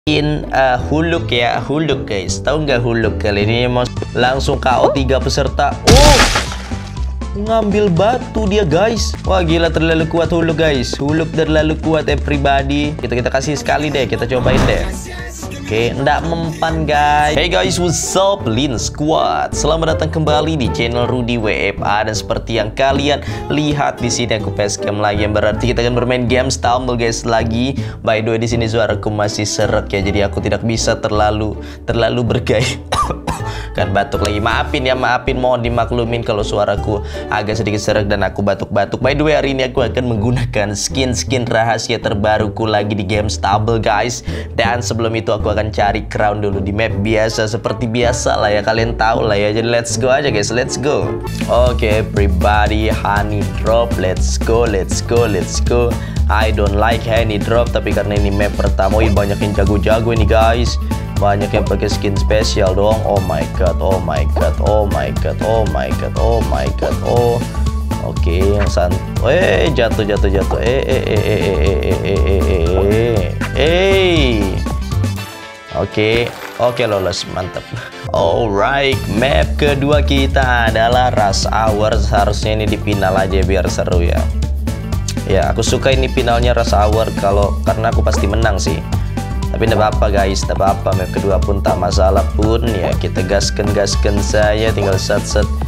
Huluk ya, Huluk guys. Tahu nggak Huluk? Kali ini mau langsung KO 3 peserta. Oh, ngambil batu dia guys. Wah gila, terlalu kuat Huluk guys. Huluk terlalu kuat everybody. Kita kasih sekali deh, kita cobain deh. Oke, ndak mempan guys. Hey guys, what's up Lin Squad? Selamat datang kembali di channel Rudy WFA. Dan seperti yang kalian lihat di sini aku facecam lagi, yang berarti kita akan bermain game Stumble guys lagi. By the way, di sini suaraku masih serak ya, jadi aku tidak bisa terlalu bergaya. Kan batuk lagi, maafin ya, mohon dimaklumin kalau suaraku agak sedikit serak dan aku batuk-batuk. By the way, hari ini aku akan menggunakan skin rahasia terbaruku lagi di game Stumble guys. Dan sebelum itu aku akan cari crown dulu di map biasa, seperti biasa lah ya, kalian tahu lah ya. Jadi let's go aja guys, let's go. Oke, everybody, honey drop, let's go. I don't like honey drop, tapi karena ini map pertama, banyak yang jago-jago ini guys. Banyak yang pakai skin spesial dong. Oh my god. Oh. Oke, yang jatuh. Oke, lolos, mantap. Alright, map kedua kita adalah Rush Hour. Seharusnya ini di final aja biar seru ya. Ya, aku suka ini finalnya Rush Hour karena aku pasti menang sih. Tapi tidak apa-apa guys, tidak apa-apa, map kedua pun tak masalah pun ya, kita gaskan saya, tinggal sat.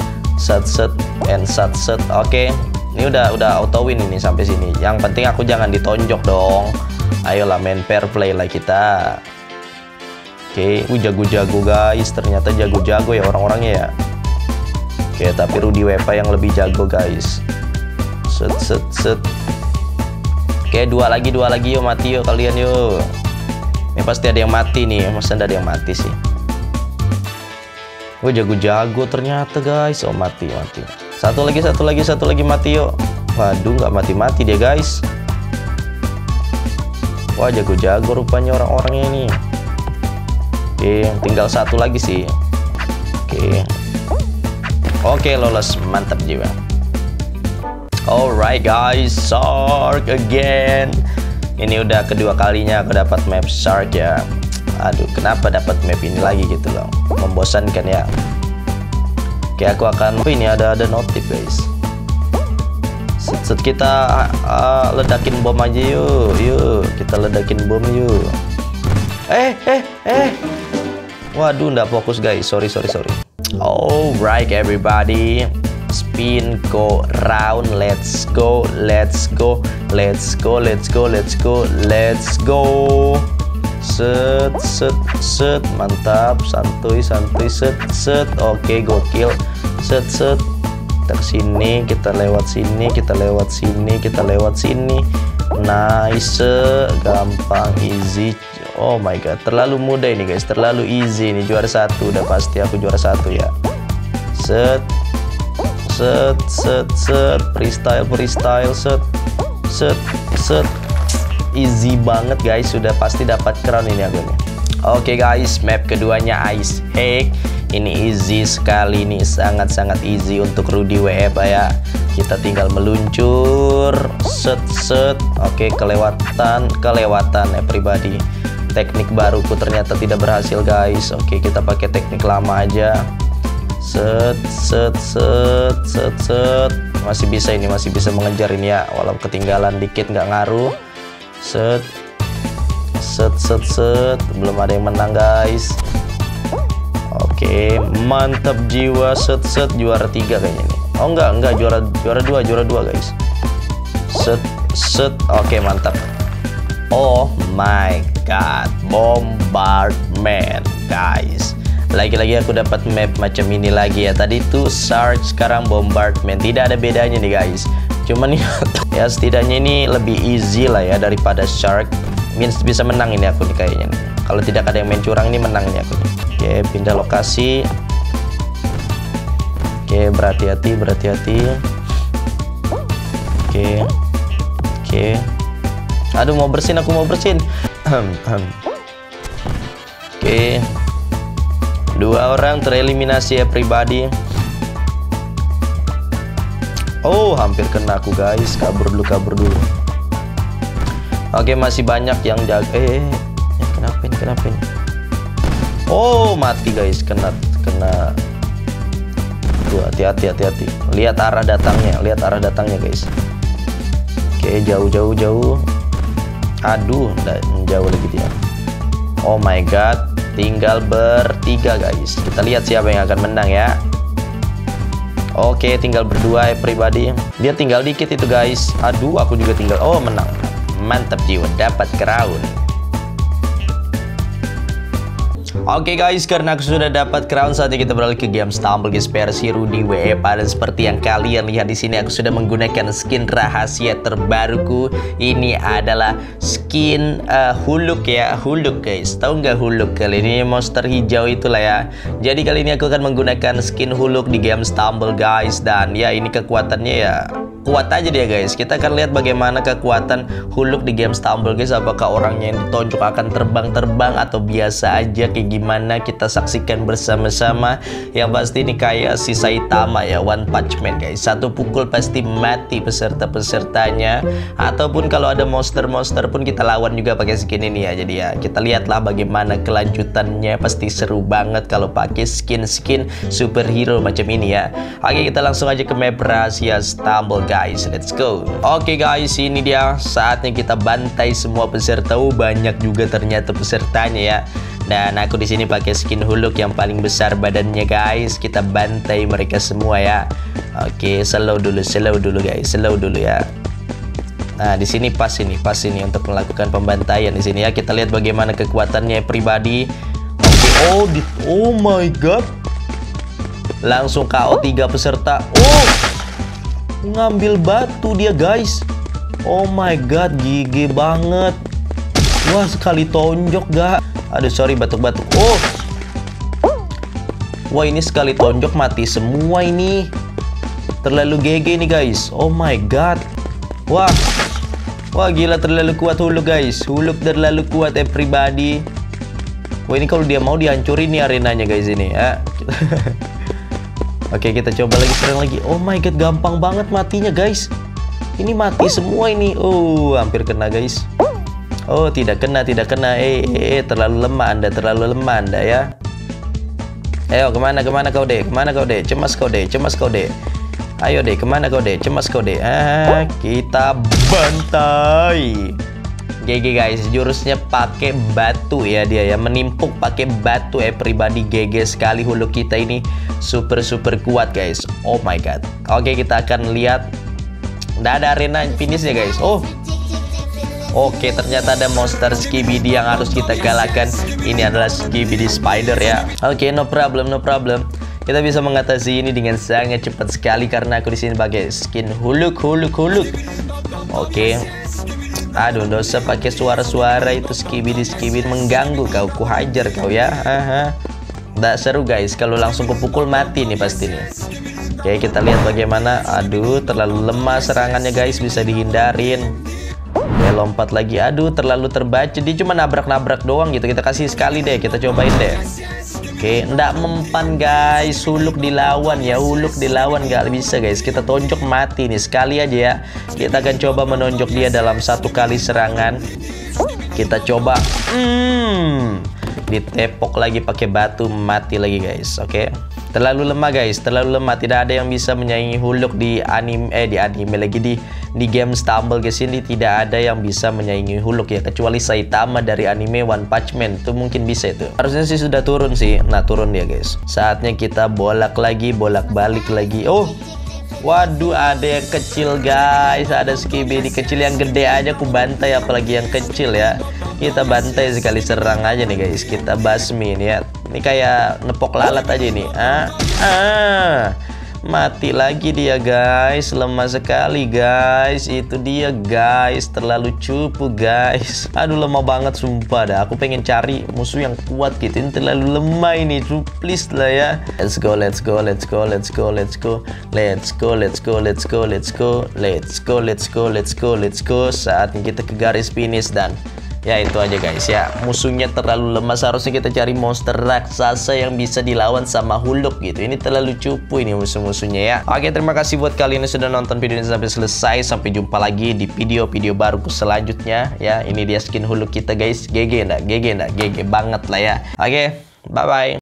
Oke, ini udah auto win ini sampai sini. Yang penting aku jangan ditonjok dong. Ayolah main fair play lah kita. Oke, jago-jago guys, ternyata jago-jago ya orang-orangnya ya. Oke, tapi Rudy WFA yang lebih jago guys. Set. Oke, dua lagi yuk, mati yuk kalian yuk. Ini pasti ada yang mati nih, masa ada yang mati sih? Gue jago-jago ternyata guys. Oh, mati. Satu lagi mati yuk. Waduh, nggak mati dia guys. Wah, jago-jago rupanya orang-orangnya ini. Oke, tinggal satu lagi sih. Oke, lolos, mantap jiwa. Alright guys, Shark again. Ini udah kedua kalinya aku dapat map Shark ya. Aduh, kenapa dapat map ini lagi gitu loh, membosankan ya. Oke, aku akan ini ada notif guys. Set kita ledakin bom aja yuk. Kita ledakin bom yuk. Waduh, nggak fokus guys, sorry. Alright everybody, spin go round, let's go. Set, mantap, santuy, set. Oke, gokil. Set. Kita kesini, kita lewat sini. Nice, gampang, easy. Oh my god, terlalu mudah ini guys, terlalu easy ini. Juara satu, udah pasti aku juara satu ya. Set. Freestyle, set. Easy banget guys, sudah pasti dapat crown ini aku nih. Oke guys, map keduanya Ice Hack. Ini easy sekali nih, sangat easy untuk Rudy WFA ya. Kita tinggal meluncur, set. Oke, kelewatan everybody. Teknik baruku ternyata tidak berhasil guys. Oke, kita pakai teknik lama aja. Set. Masih bisa mengejar ini ya, walau ketinggalan dikit nggak ngaruh. Set. Belum ada yang menang guys. Oke, mantap jiwa. Set. Juara 3 kayaknya nih. Oh enggak, juara 2 guys. Set. Oke, mantap. Oh my god, bombardment guys. Lagi-lagi aku dapat map macam ini lagi ya. Tadi itu Shark, sekarang bombardment. Tidak ada bedanya nih guys. Cuman ya setidaknya ini lebih easy lah ya daripada Shark. Bisa menang ini aku nih kayaknya nih. Kalau tidak ada yang main curang ini, menang nih aku nih. Oke, pindah lokasi. Oke, berhati-hati. Oke. Aduh, aku mau bersin. Oke. 2 orang tereliminasi ya pribadi. Oh, hampir kena aku guys. Kabur dulu. Oke, masih banyak yang jaga. Kenapa ini? Kenapa ini? Oh, mati guys. Kena. Tuh, hati-hati. Lihat arah datangnya guys. Oke, jauh. Aduh, jauh lagi dia. Oh my god, tinggal bertiga guys. Kita lihat siapa yang akan menang ya. Oke, tinggal berdua everybody. Dia tinggal dikit itu guys. Aduh, aku juga tinggal. Oh, menang. Mantap jiwa, dapat crown. Oke guys, karena aku sudah dapat crown, saatnya kita beralih ke game Stumble guys, versi Rudy WEPA. Dan seperti yang kalian lihat di sini, aku sudah menggunakan skin rahasia terbaruku. Ini adalah skin Hulk ya, Hulk guys. Tahu nggak Hulk? Kali ini monster hijau itulah ya. Jadi kali ini aku akan menggunakan skin Hulk di game Stumble guys. Dan ya, ini kekuatannya ya kuat aja dia guys. Kita akan lihat bagaimana kekuatan Hulk di game Stumble guys. Apakah orangnya yang ditonjok akan terbang-terbang atau biasa aja, kayak gimana kita saksikan bersama-sama. Yang pasti ini kayak si Saitama ya, One Punch Man guys. Satu pukul pasti mati peserta-pesertanya. Ataupun kalau ada monster-monster pun kita lawan juga pakai skin ini ya. Jadi ya, kita lihatlah bagaimana kelanjutannya. Pasti seru banget kalau pakai skin-skin superhero macam ini ya. Oke, kita langsung aja ke map rahasia Stumble guys, let's go. Oke guys, ini dia saatnya kita bantai semua peserta. Banyak juga ternyata pesertanya ya. Dan aku di sini pakai skin Hulk yang paling besar badannya guys. Kita bantai mereka semua ya. Oke, slow dulu guys, slow dulu ya. Nah, di sini pas ini untuk melakukan pembantaian di sini ya. Kita lihat bagaimana kekuatannya pribadi. Oke, oh my god. Langsung KO 3 peserta. Ngambil batu dia guys. Oh my god, gigi banget. Wah, sekali tonjok gak? Aduh, sorry batuk-batuk. Wah, ini sekali tonjok mati semua ini. Terlalu GG nih guys. Oh my god. Wah, gila, terlalu kuat Hulk guys. Hulk terlalu kuat everybody. Wah, ini kalau dia mau dihancurin nih arenanya guys ini ya. Oke, kita coba lagi, serang lagi. Oh my god, gampang banget matinya guys. Ini mati semua ini. Hampir kena guys. Oh, tidak kena. Terlalu lemah anda ya. Ayo, kemana kau dek? Cemas kau dek. Ayo deh, kemana kau dek? Cemas kau dek. Kita bantai. GG guys, jurusnya pakai batu ya dia ya, menimpuk pakai batu everybody. GG sekali Hulk kita ini, super kuat guys. Oh my god. Oke, kita akan lihat. Udah ada arena finishnya guys. Oke, ternyata ada monster Skibidi yang harus kita kalahkan. Ini adalah Skibidi Spider ya. Oke, no problem. Kita bisa mengatasi ini dengan sangat cepat sekali karena aku di sini pakai skin Hulk. Oke. Aduh, nggak usah pakai suara-suara itu, Skibidi mengganggu kau, ku hajar kau ya. Nggak seru guys, kalau langsung kepukul mati nih pasti nih. Oke, kita lihat bagaimana. Aduh, terlalu lemah serangannya guys, bisa dihindarin. Oke, lompat lagi. Aduh, terlalu terbaca, dia cuma nabrak-nabrak doang gitu. Kita kasih sekali deh, kita cobain deh. Oke, nggak mempan guys. Hulk dilawan nggak bisa guys. Kita tonjok mati nih sekali aja ya. Kita akan coba menonjok dia dalam satu kali serangan. Kita coba. Ditepok lagi pakai batu, mati lagi guys. Oke. Terlalu lemah guys, tidak ada yang bisa menyaingi Hulk di anime lagi di game Stumble guys. Ini tidak ada yang bisa menyaingi Hulk ya, kecuali Saitama dari anime One Punch Man. Itu mungkin bisa itu. Harusnya sih sudah turun sih. Nah, turun dia guys. Saatnya kita bolak-balik lagi. Waduh, ada yang kecil guys. Ada Skibidi kecil, yang gede aja aku bantai, apalagi yang kecil ya. Kita bantai sekali serang aja nih guys. Kita basmi nih ya. Ini kayak nepok lalat aja ini. Mati lagi dia guys. Lemah sekali guys. Itu dia guys. Terlalu cupu guys. Aduh, lemah banget sumpah dah. Aku pengen cari musuh yang kuat gitu. Ini terlalu lemah ini. Please lah ya. Let's go. Saatnya kita ke garis finish dan Ya itu aja guys ya. Musuhnya terlalu lemah. Seharusnya kita cari monster raksasa yang bisa dilawan sama Hulk gitu. Ini terlalu cupu ini musuh-musuhnya ya. Oke, terima kasih buat kalian yang sudah nonton video ini sampai selesai. Sampai jumpa lagi di video-video baruku selanjutnya ya. Ini dia skin Hulk kita guys. GG enggak? GG enggak? GG banget lah ya. Oke, bye-bye.